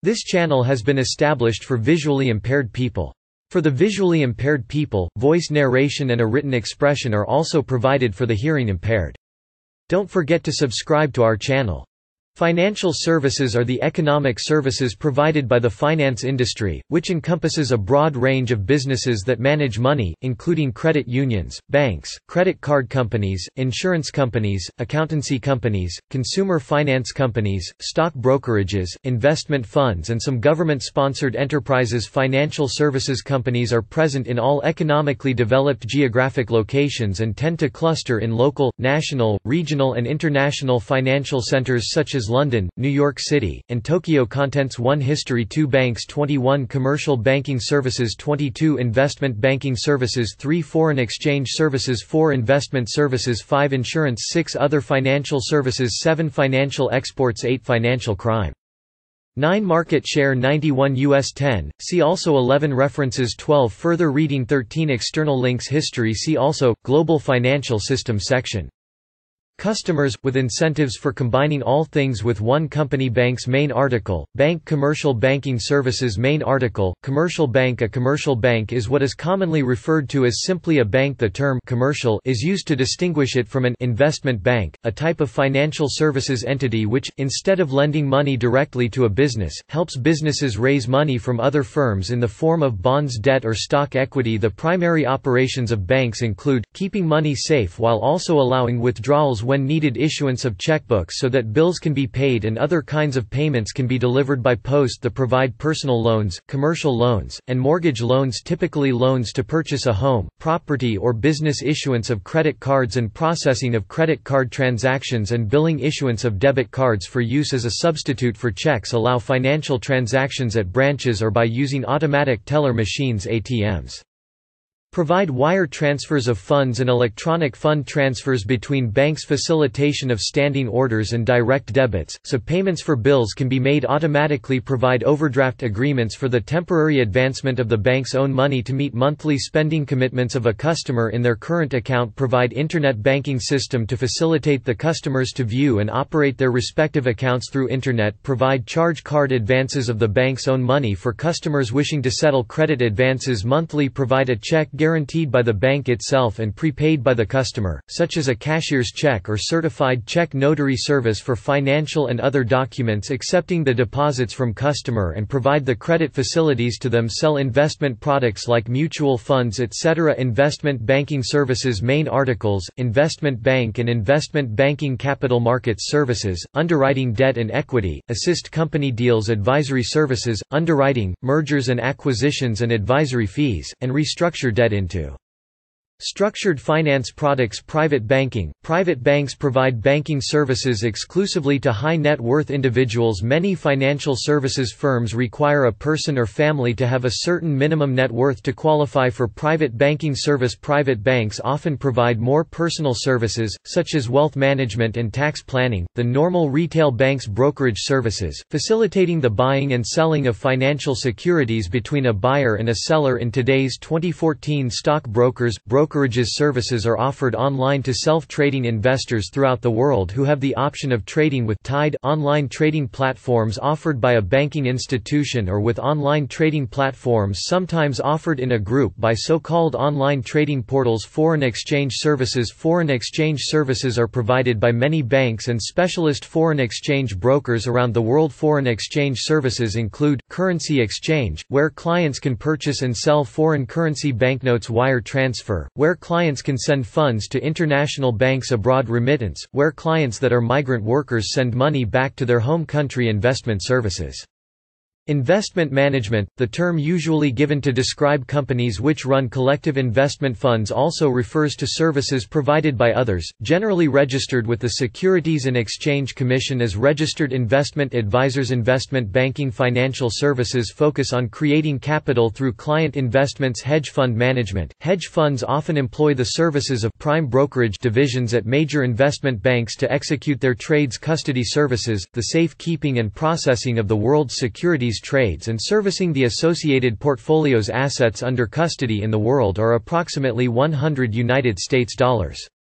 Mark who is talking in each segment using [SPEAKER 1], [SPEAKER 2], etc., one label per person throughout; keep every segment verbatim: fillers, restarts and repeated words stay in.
[SPEAKER 1] This channel has been established for visually impaired people. For the visually impaired people, voice narration and a written expression are also provided for the hearing impaired. Don't forget to subscribe to our channel. Financial services are the economic services provided by the finance industry, which encompasses a broad range of businesses that manage money, including credit unions, banks, credit card companies, insurance companies, accountancy companies, consumer finance companies, stock brokerages, investment funds and some government-sponsored enterprises. Financial services companies are present in all economically developed geographic locations and tend to cluster in local, national, regional and international financial centers such as London, New York City, and Tokyo. Contents: one History, two Banks, twenty-one Commercial banking services, twenty-two Investment banking services, three Foreign exchange services, four Investment services, five Insurance, six Other financial services, seven Financial exports, eight Financial crime, nine Market share, ninety-one U S ten, see also eleven References, twelve Further reading, thirteen External links, History, see also Global financial system section. Customers, with incentives for combining all things with one company. Banks main article, Bank Commercial banking services main article, Commercial bank. A commercial bank is what is commonly referred to as simply a bank. The term commercial is used to distinguish it from an investment bank, a type of financial services entity which, instead of lending money directly to a business, helps businesses raise money from other firms in the form of bonds, debt or stock equity. The primary operations of banks include, keeping money safe while also allowing withdrawals when needed, issuance of checkbooks so that bills can be paid and other kinds of payments can be delivered by post. They provide personal loans, commercial loans, and mortgage loans, typically loans to purchase a home, property or business, issuance of credit cards and processing of credit card transactions and billing, issuance of debit cards for use as a substitute for checks, allow financial transactions at branches or by using automatic teller machines A T Ms. Provide wire transfers of funds and electronic fund transfers between banks, facilitation of standing orders and direct debits, so payments for bills can be made automatically. Provide overdraft agreements for the temporary advancement of the bank's own money to meet monthly spending commitments of a customer in their current account. Provide internet banking system to facilitate the customers to view and operate their respective accounts through internet. Provide charge card advances of the bank's own money for customers wishing to settle credit advances monthly. Provide a check guaranteed by the bank itself and prepaid by the customer, such as a cashier's check or certified check. Notary service for financial and other documents accepting the deposits from customer and provide the credit facilities to them. Sell investment products like mutual funds, et cetera. Investment banking services main articles, Investment bank and investment banking. Capital markets services, underwriting debt and equity, assist company deals. Advisory services, underwriting, mergers and acquisitions and advisory fees, and restructure debt into structured finance products. Private banking. Private banks provide banking services exclusively to high net worth individuals. Many financial services firms require a person or family to have a certain minimum net worth to qualify for private banking service. Private banks often provide more personal services, such as wealth management and tax planning, than normal retail banks. Brokerage services, facilitating the buying and selling of financial securities between a buyer and a seller. In today's twenty fourteen stock brokers, Brokerages services are offered online to self-trading investors throughout the world who have the option of trading with Tide online trading platforms offered by a banking institution or with online trading platforms sometimes offered in a group by so-called online trading portals. Foreign exchange services. Foreign exchange services are provided by many banks and specialist foreign exchange brokers around the world. Foreign exchange services include currency exchange, where clients can purchase and sell foreign currency banknotes. Wire transfer, where clients can send funds to international banks abroad. Remittance, where clients that are migrant workers send money back to their home country. Investment services. Investment management, the term usually given to describe companies which run collective investment funds, also refers to services provided by others, generally registered with the Securities and Exchange Commission as registered investment advisors. Investment banking. Financial services focus on creating capital through client investments. Hedge fund management. Hedge funds often employ the services of prime brokerage divisions at major investment banks to execute their trades. Custody services, the safe-keeping and processing of the world's securities trades and servicing the associated portfolios. Assets under custody in the world are approximately one hundred United States dollars.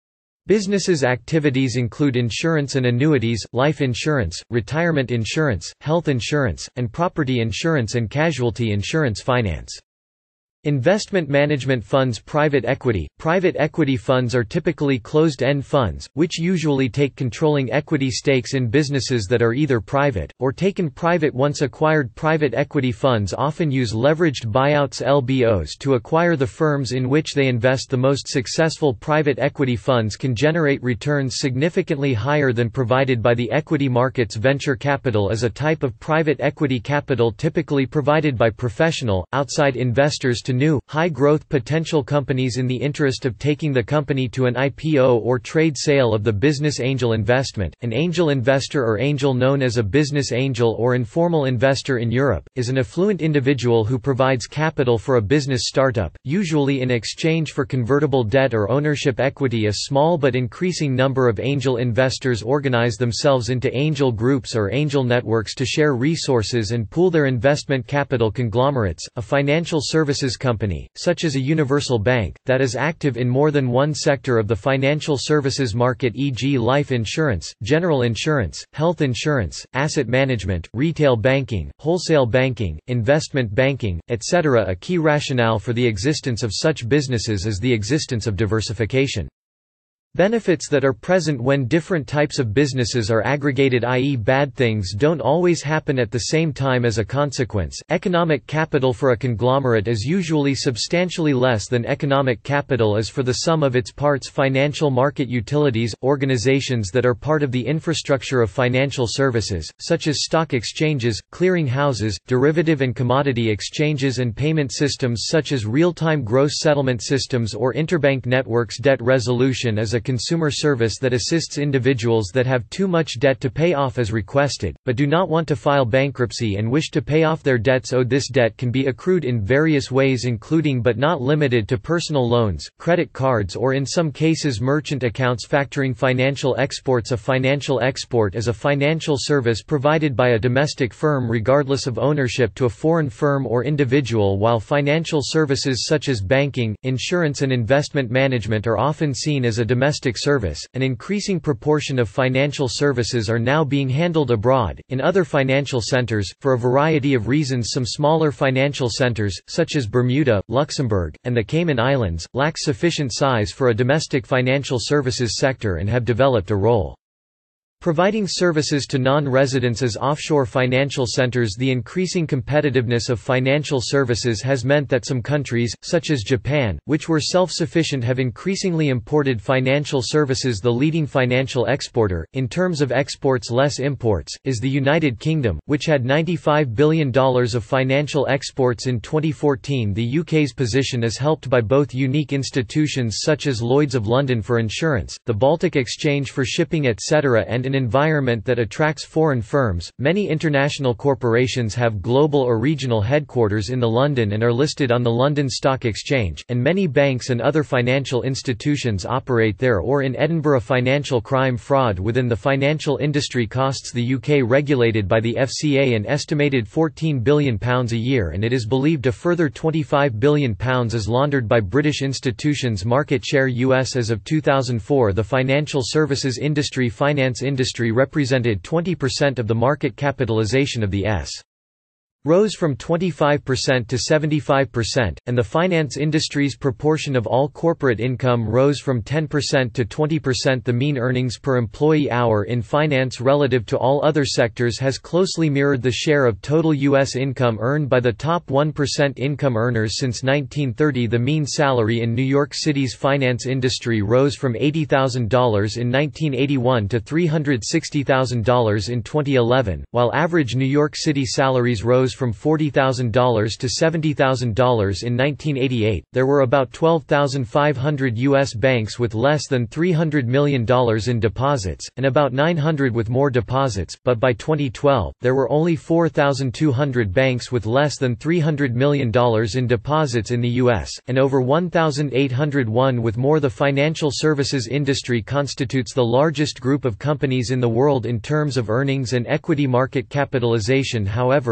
[SPEAKER 1] Businesses' activities include insurance and annuities, life insurance, retirement insurance, health insurance, and property insurance and casualty insurance finance. Investment management funds. Private equity. Private equity funds are typically closed-end funds, which usually take controlling equity stakes in businesses that are either private, or taken private once acquired. Private equity funds often use leveraged buyouts L B Os to acquire the firms in which they invest. The most successful private equity funds can generate returns significantly higher than provided by the equity markets. Venture capital is a type of private equity capital typically provided by professional, outside investors to new, high-growth potential companies in the interest of taking the company to an I P O or trade sale of the business. Angel investment. An angel investor or angel, known as a business angel or informal investor in Europe, is an affluent individual who provides capital for a business startup, usually in exchange for convertible debt or ownership equity. A small but increasing number of angel investors organize themselves into angel groups or angel networks to share resources and pool their investment capital. Conglomerates. A financial services company, such as a universal bank, that is active in more than one sector of the financial services market, for example life insurance, general insurance, health insurance, asset management, retail banking, wholesale banking, investment banking, et cetera. A key rationale for the existence of such businesses is the existence of diversification. Benefits that are present when different types of businesses are aggregated, that is bad things don't always happen at the same time. As a consequence, economic capital for a conglomerate is usually substantially less than economic capital is for the sum of its parts. Financial market utilities, organizations that are part of the infrastructure of financial services, such as stock exchanges, clearing houses, derivative and commodity exchanges, and payment systems such as real-time gross settlement systems or interbank networks. Debt resolution is a consumer service that assists individuals that have too much debt to pay off as requested, but do not want to file bankruptcy and wish to pay off their debts owed. This debt can be accrued in various ways, including but not limited to personal loans, credit cards, or in some cases merchant accounts. Factoring. Financial exports. A financial export is a financial service provided by a domestic firm regardless of ownership to a foreign firm or individual, while financial services such as banking, insurance and investment management are often seen as a domestic service. An increasing proportion of financial services are now being handled abroad, in other financial centers, for a variety of reasons. Some smaller financial centers, such as Bermuda, Luxembourg, and the Cayman Islands, lack sufficient size for a domestic financial services sector and have developed a role providing services to non-residents as offshore financial centers. The increasing competitiveness of financial services has meant that some countries, such as Japan, which were self-sufficient, have increasingly imported financial services. The leading financial exporter, in terms of exports less imports, is the United Kingdom, which had ninety-five billion dollars of financial exports in twenty fourteen. The U K's position is helped by both unique institutions such as Lloyd's of London for insurance, the Baltic Exchange for shipping, et cetera, and an environment that attracts foreign firms. Many international corporations have global or regional headquarters in the London and are listed on the London Stock Exchange, and many banks and other financial institutions operate there or in Edinburgh. Financial crime. Fraud within the financial industry costs the U K, regulated by the F C A, an estimated fourteen billion pounds a year, and it is believed a further twenty-five billion pounds is laundered by British institutions. Market share. U S As of two thousand four, the financial services industry finance industry represented twenty percent of the market capitalization of the U S rose from twenty-five percent to seventy-five percent, and the finance industry's proportion of all corporate income rose from ten percent to twenty percent. The mean earnings per employee hour in finance relative to all other sectors has closely mirrored the share of total U S income earned by the top one percent income earners since nineteen thirty. The mean salary in New York City's finance industry rose from eighty thousand dollars in nineteen eighty-one to three hundred sixty thousand dollars in twenty eleven, while average New York City salaries rose from forty thousand dollars to seventy thousand dollars in nineteen eighty-eight. There were about twelve thousand five hundred U S banks with less than three hundred million dollars in deposits, and about nine hundred with more deposits, but by twenty twelve, there were only four thousand two hundred banks with less than three hundred million dollars in deposits in the U S, and over one thousand eight hundred one with more. The financial services industry constitutes the largest group of companies in the world in terms of earnings and equity market capitalization. However, it is not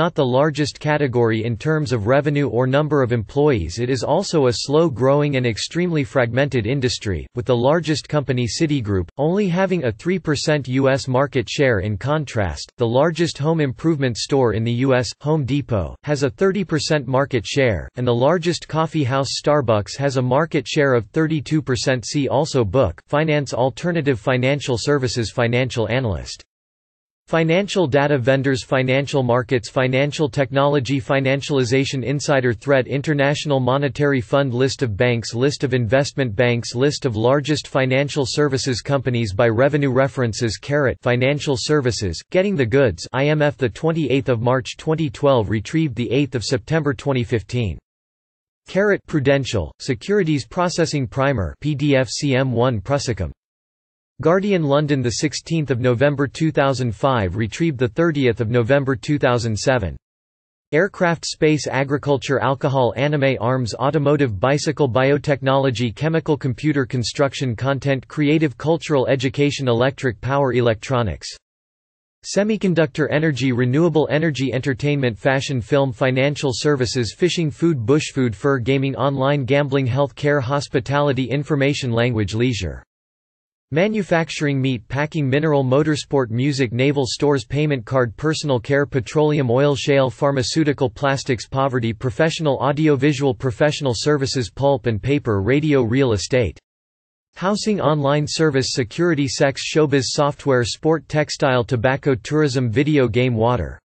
[SPEAKER 1] not the largest category in terms of revenue or number of employees, it is also a slow-growing and extremely fragmented industry, with the largest company Citigroup, only having a three percent U S market share. In contrast, the largest home improvement store in the U S, Home Depot, has a thirty percent market share, and the largest coffee house Starbucks has a market share of thirty-two percent. See also Book, Finance Alternative Financial Services Financial Analyst. Financial data vendors, financial markets, financial technology, financialization, insider threat, International Monetary Fund, list of banks, list of investment banks, list of largest financial services companies by revenue, references. Carat Financial Services, Getting the Goods, I M F, the twenty-eighth of March twenty twelve, retrieved the eighth of September twenty fifteen. Carat Prudential, Securities Processing Primer, P D F C M one Prusicum. Guardian London, the sixteenth of November two thousand five, retrieved the thirtieth of November two thousand seven. Aircraft, Space, Agriculture, Alcohol, Anime, Arms, Automotive, Bicycle, Biotechnology, Chemical, Computer, Construction, Content, Creative, Cultural, Education, Electric Power, Electronics, Semiconductor, Energy, Renewable Energy, Entertainment, Fashion, Film, Financial Services, Fishing, Food, Bushfood, Fur, Gaming, Online Gambling, Health care, Hospitality, Information, Language, Leisure, Manufacturing, Meat packing, Mineral, Motorsport, Music, Naval Stores, Payment Card, Personal Care, Petroleum, Oil, Shale, Pharmaceutical, Plastics, Poverty, Professional, Audiovisual, Professional Services, Pulp and Paper, Radio, Real Estate, Housing, Online Service, Security, Sex, Showbiz, Software, Sport, Textile, Tobacco, Tourism, Video Game, Water.